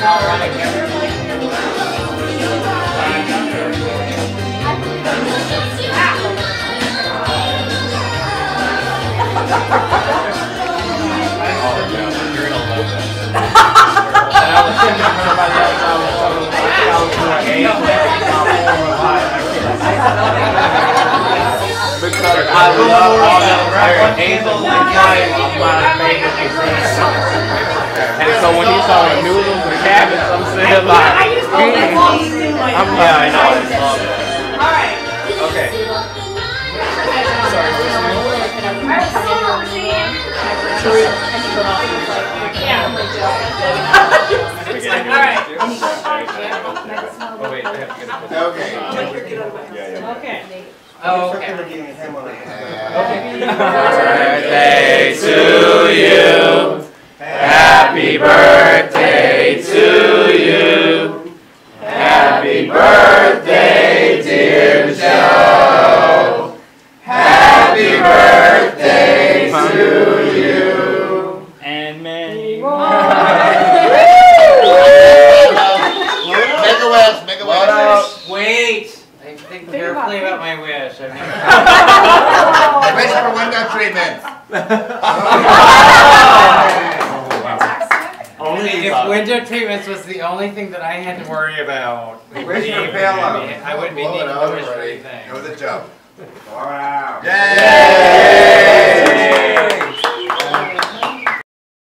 Because I love all that Hazel and Giant was my favorite cuisine. And so when he saw the noodles and cabbage, I'm sitting like, yeah, I know. Alright. Okay. Alright. Oh wait, I have to get it. Okay. Okay. Oh, okay. Happy birthday to you. Happy birthday to you. Happy birthday, dear Joe. Happy birthday to you. And many more. Make a wish, make a wish. Wait. I think carefully about my wish. Wish for window treatment. If window treatments was the only thing that I had to worry about, Wish for pillow. I wouldn't be needing to wish for anything. It was a joke. Wow. Yay!